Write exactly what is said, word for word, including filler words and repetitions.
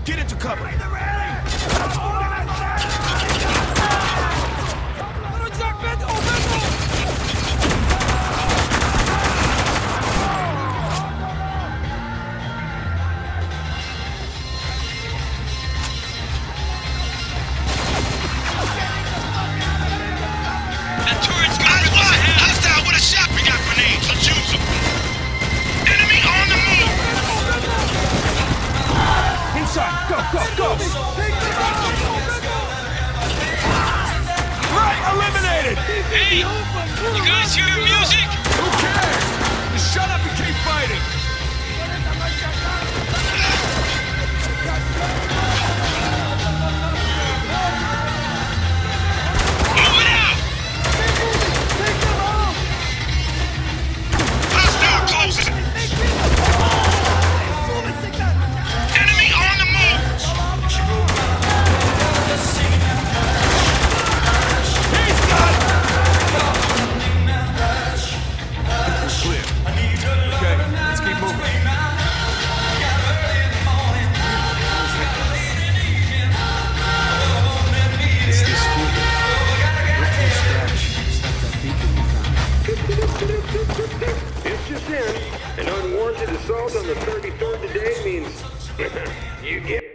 Get into cover. That turret's got rid of the head. Hostile with a shot. We got grenades. Let's use them. Enemy on the move. Inside. Go, go, go. Right, eliminated. Hey, you guys hear the music? Who cares? Just shut up and keep fighting. Move it out. Hostile closes. Enemy on the move. He's got it. Clear. Okay, let's keep moving. It's the school. Look for a scratch. It's like that beacon we found. It's just in. An unwarranted assault on the thirty-third today means you get